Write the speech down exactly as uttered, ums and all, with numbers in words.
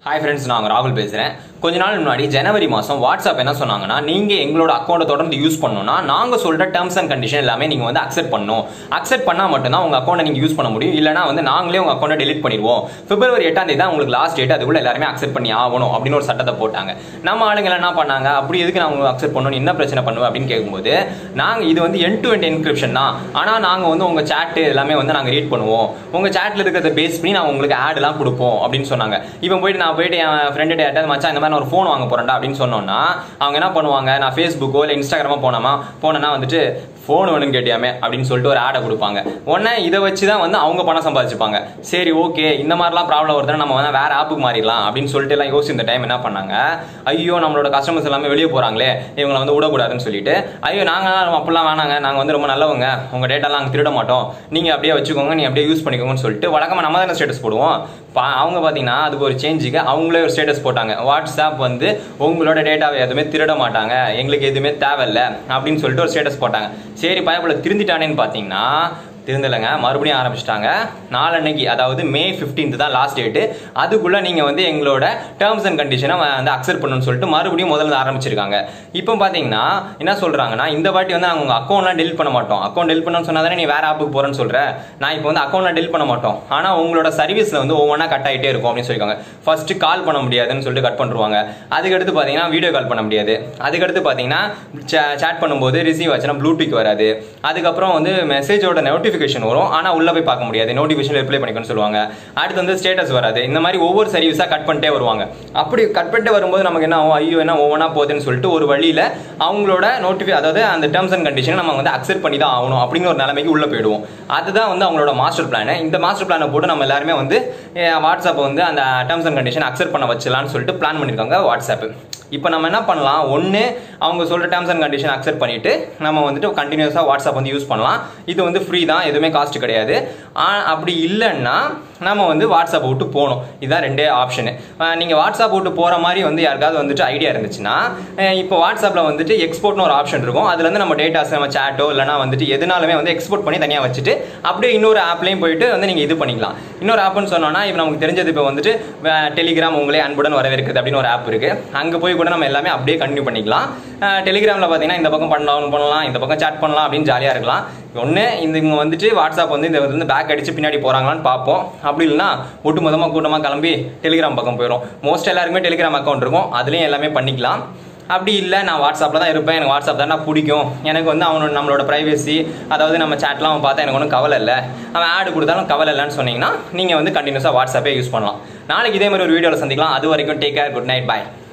Hi friends, நான் ராகுல் பேசுறேன். கொஞ்ச நாள் முன்னாடி ஜனவரி மாசம் வாட்ஸ்அப் என்ன சொன்னாங்கன்னா, நீங்க எங்களோட அக்கவுண்ட தொடர்ந்து யூஸ் பண்ணனும்னா நாங்க சொல்ற டெர்ம்ஸ் அண்ட் கண்டிஷன் எல்லாமே நீங்க வந்து அக்செப்ட் பண்ணனும். அக்செப்ட் பண்ணா மட்டும் தான் உங்க அக்கவுண்ட நீங்க யூஸ் பண்ண முடியும். இல்லனா வந்து நாங்களே உங்க அக்கவுண்ட டெலீட் பண்ணிடுவோம். பிப்ரவரி எட்டாம் தேதி தான் உங்களுக்கு லாஸ்ட் டேட். அதுக்குள்ள எல்லாரும் அக்செப்ட் பண்ணி ஆகணும் அப்படின ஒரு சட்டத்தை போட்டாங்க. நம்ம ஆளுங்க என்ன பண்ணாங்க? அப்படி எதுக்கு நான் அக்செப்ட் பண்ணனும்? என்ன பிரச்சனை பண்ணுவ அப்படினு கேக்கும்போது, நாங்க இது வந்து end to end encryption தான். ஆனா நாங்க வந்து உங்க chat எல்லாமே வந்து நாங்க ரீட் பண்ணுவோம். உங்க chatல இருக்கிறத பேஸ் பண்ணி நான் உங்களுக்கு ஆட் எல்லாம் கொடுப்போம் அப்படினு சொன்னாங்க. இப்போ போய் நான் போய் என் friend கிட்ட மச்சான் இந்த மாதிரி நான் ஒரு ஃபோன் வாங்க போறேன்டா அப்படினு சொன்னோம்னா அவங்க என்ன பண்ணுவாங்க? நான் Facebookோ இல்ல Instagramோ போனமா போனனா வந்துட்டு ஃபோன் வேணும்னு கேட்டியாமே அப்படின்னு சொல்லிட்டு ஒரு ஆடை கொடுப்பாங்க. உடனே இதை வச்சு தான் வந்து அவங்க பணம் சம்பாதிச்சுப்பாங்க. சரி ஓகே, இந்த மாதிரிலாம் ப்ராப்ளம் வருதுன்னா நம்ம வந்து வேற ஆப்புக்கு மாறிடலாம் அப்படின்னு சொல்லிட்டு எல்லாம் யோசிச்சு இந்த டைம் என்ன பண்ணாங்க, ஐயோ நம்மளோட கஸ்டமர்ஸ் எல்லாமே வெளியே போறாங்களே, இவங்களை வந்து விடக்கூடாதுன்னு சொல்லிட்டு, ஐயோ நாங்க அப்படிலாம் வேணாங்க, நாங்க வந்து ரொம்ப நல்லவங்க, உங்க டேட்டாலாம் நாங்கள் திருட மாட்டோம், நீங்க அப்படியே வச்சுக்கோங்க, நீ அப்படியே யூஸ் பண்ணிக்கோங்கன்னு சொல்லிட்டு வழக்கமா நம்ம தானே ஸ்டேட்டஸ் போடுவோம். அவங்க பாத்தீங்கன்னா அதுக்கு ஒரு சேஞ்சுக்கு அவங்களே ஒரு ஸ்டேட்டஸ் போட்டாங்க. வாட்ஸ்அப் வந்து உங்களோட டேட்டாவை எதுவுமே திருட மாட்டாங்க, எங்களுக்கு எதுவுமே தேவையில்லை அப்படின்னு சொல்லிட்டு ஒரு ஸ்டேட்டஸ் போட்டாங்க. சரி பயப்பட திருந்திட்டானேன்னு பாத்தீங்கன்னா திருந்தலைங்க, மறுபடியும் ஆரம்பிச்சிட்டாங்க. நாளன்னைக்கு அதாவது மே பிப்டீன்த் தான் லாஸ்ட் டேட்டு. அதுக்குள்ள நீங்க வந்து எங்களோட டேர்ம்ஸ் அண்ட் கண்டிஷனை வந்து அக்செப்ட் பண்ணணும்னு சொல்லிட்டு மறுபடியும் முதல்ல ஆரம்பிச்சிருக்காங்க. இப்போ பாத்தீங்கன்னா என்ன சொல்றாங்கன்னா, இந்த வாட்டி வந்து நாங்கள் உங்க அக்கௌண்ட்லாம் டெலிட் பண்ண மாட்டோம். அக்கௌண்ட் டெலிட் பண்ணணும்னு சொன்னா தானே நீ வேற ஆப்புக்கு போறேன்னு சொல்ற. நான் இப்போ வந்து அக்கௌண்ட்லாம் டெலிட் பண்ண மாட்டோம், ஆனா உங்களோட சர்வீஸ்ல வந்து ஒவ்வொன்றா கட் ஆகிட்டே இருக்கும் அப்படின்னு சொல்லியிருக்காங்க. ஃபர்ஸ்ட் கால் பண்ண முடியாதுன்னு சொல்லிட்டு கட் பண்ணுவாங்க. அதுக்கடுத்து பாத்தீங்கன்னா வீடியோ கால் பண்ண முடியாது. அதுக்கடுத்து பாத்தீங்கன்னா சாட் பண்ணும்போது ரிசீவ் ஆச்சுன்னா ப்ளூடூத் வராது. அதுக்கப்புறம் வந்து மெசேஜோட நோட்டிஃபிகேஷன் வரும், ஆனா உள்ள போய் பார்க்க முடியாது, நோட்டிஃபிகேஷன் ரிப்ளை பண்ணிக்கணும்னு சொல்லுவாங்க. அடுத்து வந்து ஸ்டேட்டஸ் வராது. இந்த மாதிரி ஒவ்வொரு சர்வீஸா கட் பண்ணிட்டே வருவாங்க. அப்படி கட் பண்ணிட்டு வரும்போது நமக்கு என்ன ஆகும், ஐயோ என்ன ஒவ்வொன்றா போகுதுன்னு சொல்லிட்டு ஒரு வழியில அவங்களோட நோட்டிஃபை அதாவது அந்த டேர்ம்ஸ் அண்ட் கண்டிஷன் நம்ம வந்து அக்செப்ட் பண்ணி தான் ஆகணும் அப்படிங்கிற ஒரு நிலைமைக்கு உள்ள போயிடுவோம். அதுதான் வந்து அவங்களோட மாஸ்டர் பிளான். இந்த மாஸ்டர் பிளானை போட்டு நம்ம எல்லாருமே வந்து வாட்ஸ்அப் வந்து அந்த டேர்ம்ஸ் அண்ட் கண்டிஷன் அக்செப்ட் பண்ண வச்சலாம்னு சொல்லிட்டு பிளான் பண்ணிருக்காங்க வாட்ஸ்அப். இப்போ நம்ம என்ன பண்ணலாம், ஒன்று அவங்க சொல்ற டேர்ம்ஸ் அண்ட் கண்டிஷன் அக்செப்ட் பண்ணிட்டு நம்ம வந்துட்டு கண்டினியூஸா வாட்ஸ்அப் வந்து யூஸ் பண்ணலாம். இது வந்து ஃப்ரீ தான், எதுவுமே காஸ்ட் கிடையாது. அப்படி இல்லைன்னா நம்ம வந்து வாட்ஸ்அப் விட்டு போகணும். இதுதான் ரெண்டே ஆப்ஷனு. நீங்கள் வாட்ஸ்அப் விட்டு போகிற மாதிரி வந்து யாருக்காவது வந்துட்டு ஐடியா இருந்துச்சுன்னா, இப்போ வாட்ஸ்அப்பில் வந்துட்டு எக்ஸ்போர்ட்னு ஒரு ஆப்ஷன் இருக்கும். அதுல இருந்து நம்ம டேட்டாஸ் நம்ம சேட்டோ இல்லைனா வந்துட்டு எதுனாலுமே வந்து எக்ஸ்போர்ட் பண்ணி தனியாக வச்சுட்டு அப்படியே இன்னொரு ஆப்லையும் போயிட்டு வந்து நீங்கள் இது பண்ணிக்கலாம். இன்னொரு ஆப்னு சொன்னோன்னா, இப்போ நமக்கு தெரிஞ்சது இப்போ வந்துட்டு டெலிகிராம் உங்களே அன்புடன் வரவேற்குது அப்படின்னு ஒரு ஆப் இருக்கு. அங்கே போய் கூட நம்ம எல்லாமே அப்படியே கண்டினியூ பண்ணிக்கலாம். டெலிகிராமில் பார்த்தீங்கன்னா இந்த பக்கம் பண்ணலாம் பண்ணலாம் இந்த பக்கம் சேட் பண்ணலாம் அப்படின்னு ஜாலியாக இருக்கலாம். ஒன்று இந்த இவங்க வந்துட்டு வாட்ஸ்அப் வந்து இந்த வந்து பேக் அடிச்சு பின்னாடி போகிறாங்களான்னு பார்ப்போம். அப்படி இல்லைன்னா ஒட்டு மொத்தமாக கூட்டமாக கிளம்பி டெலிகிராம் பக்கம் போயிடும். மோஸ்ட் எல்லாருக்குமே டெலிகிராம் அக்கௌண்ட் இருக்கும், அதுலேயும் எல்லாமே பண்ணிக்கலாம். அப்படி இல்லை நான் வாட்ஸ்அப்பில் தான் இருப்பேன், எனக்கு வாட்ஸ்அப் தான் பிடிக்கும், எனக்கு வந்து அவனோட நம்மளோட ப்ரைவசி அதாவது நம்ம சேட்லாம் அவன் பார்த்தா எனக்கு ஒன்றும் கவலை இல்லை, அவன் ஆடு கொடுத்தாலும் கவலை இல்லைன்னு சொன்னீங்கன்னா நீங்கள் வந்து கண்டினியூஸாக வாட்ஸ்அப்பே யூஸ் பண்ணலாம். நாளைக்கு இதே மாதிரி ஒரு வீடியோவில் சந்திக்கலாம். அது வரைக்கும் டேக் கேர், குட் நைட், பாய்.